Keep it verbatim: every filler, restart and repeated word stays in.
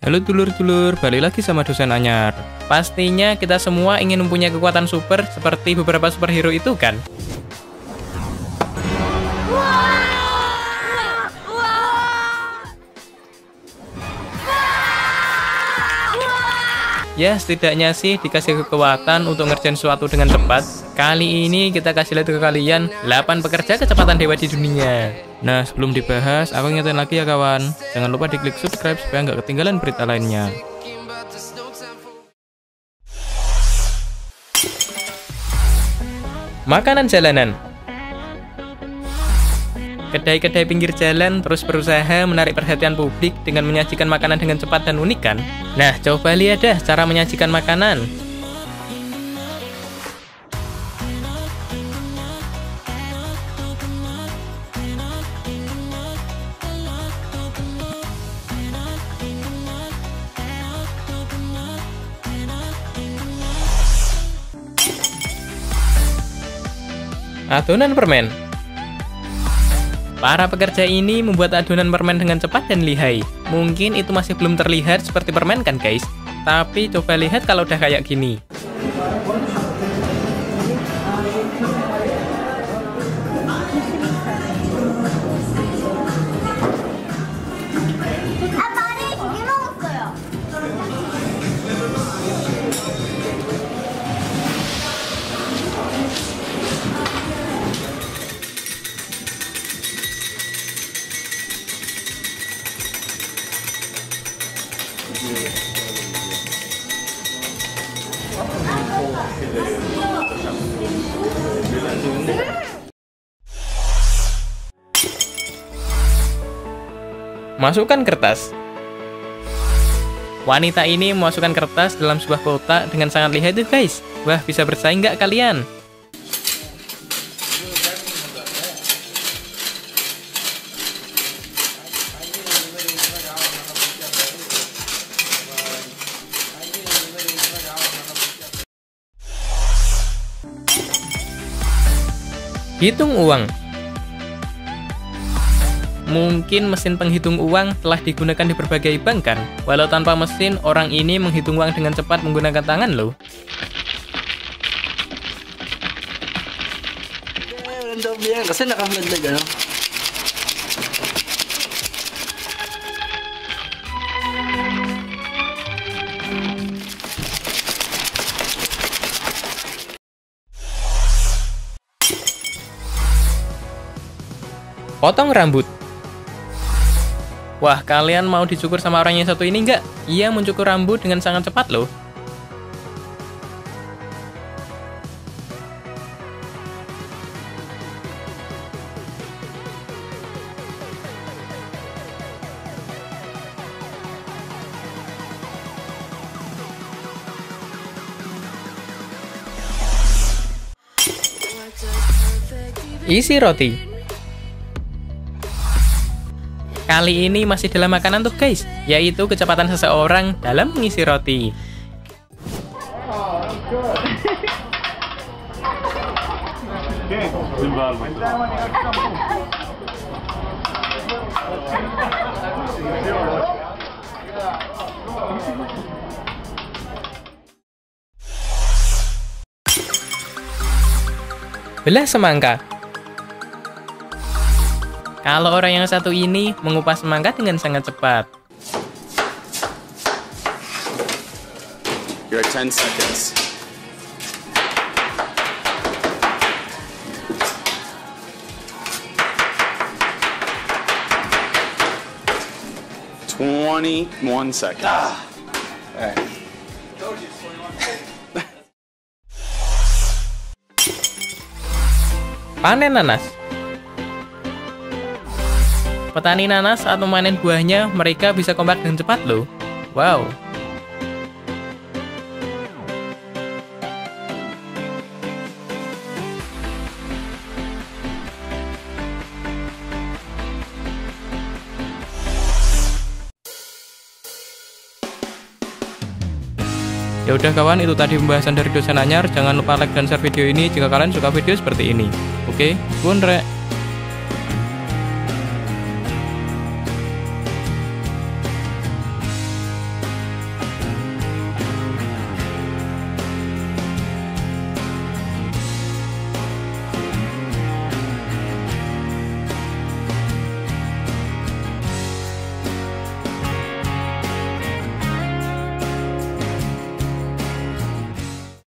Halo dulur-dulur, balik lagi sama dosen anyar. Pastinya kita semua ingin mempunyai kekuatan super seperti beberapa superhero itu kan? Ya, setidaknya sih dikasih kekuatan untuk ngerjain sesuatu dengan cepat. Kali ini kita kasih lihat ke kalian delapan pekerja kecepatan dewa di dunia. Nah, sebelum dibahas, aku ingetin lagi ya kawan. Jangan lupa diklik subscribe supaya nggak ketinggalan berita lainnya. Makanan jalanan. Kedai-kedai pinggir jalan terus berusaha menarik perhatian publik dengan menyajikan makanan dengan cepat dan unik kan? Nah, coba lihat dah cara menyajikan makanan. Adonan permen. Para pekerja ini membuat adonan permen dengan cepat dan lihai. Mungkin itu masih belum terlihat seperti permen kan guys? Tapi coba lihat kalau udah kayak gini. Masukkan kertas. Wanita ini memasukkan kertas dalam sebuah kotak dengan sangat lihai tuh guys. Wah, bisa bersaing nggak kalian? Hitung uang. Mungkin mesin penghitung uang telah digunakan di berbagai bank kan? Walau tanpa mesin, orang ini menghitung uang dengan cepat menggunakan tangan loh. Potong rambut. Wah, kalian mau dicukur sama orang yang satu ini nggak? Ia mencukur rambut dengan sangat cepat loh. Isi roti. Kali ini masih dalam makanan tuh guys, yaitu kecepatan seseorang dalam mengisi roti. Belah semangka. Kalau orang yang satu ini mengupas semangka dengan sangat cepat. You're at ten seconds. twenty-one seconds. Ah. All right. Panen nanas. Petani nanas saat memanen buahnya, mereka bisa kompak dengan cepat loh. Wow. Ya udah kawan, itu tadi pembahasan dari dosen anyar. Jangan lupa like dan share video ini jika kalian suka video seperti ini. Oke, Bundrek.